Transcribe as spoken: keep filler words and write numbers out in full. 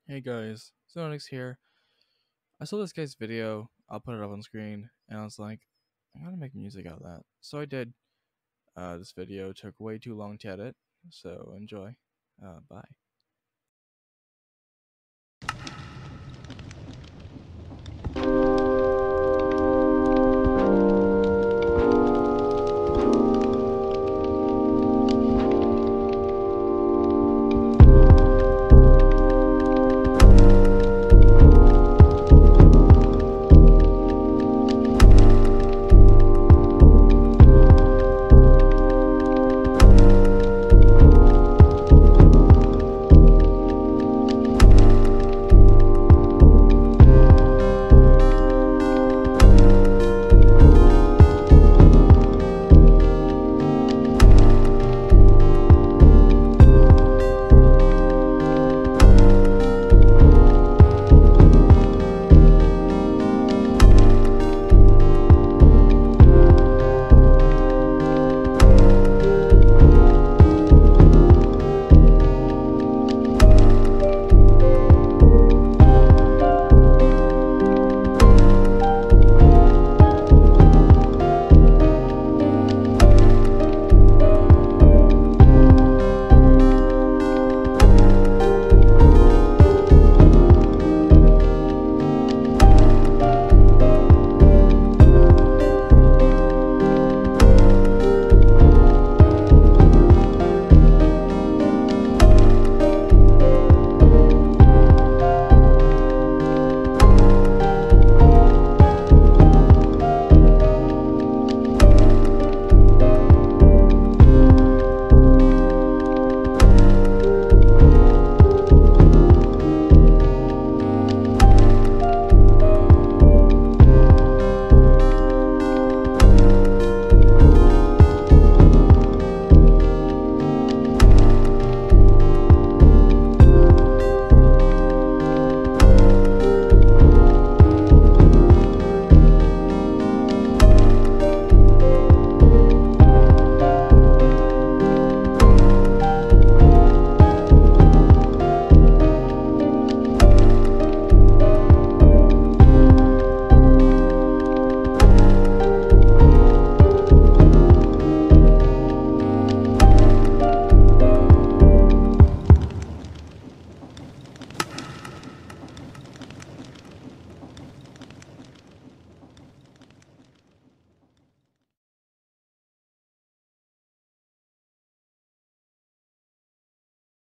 Hey guys, Zanotex here. I saw this guy's video, I'll put it up on screen, and I was like, I gotta make music out of that. So I did. Uh, this video took way too long to edit, so enjoy. Uh, bye.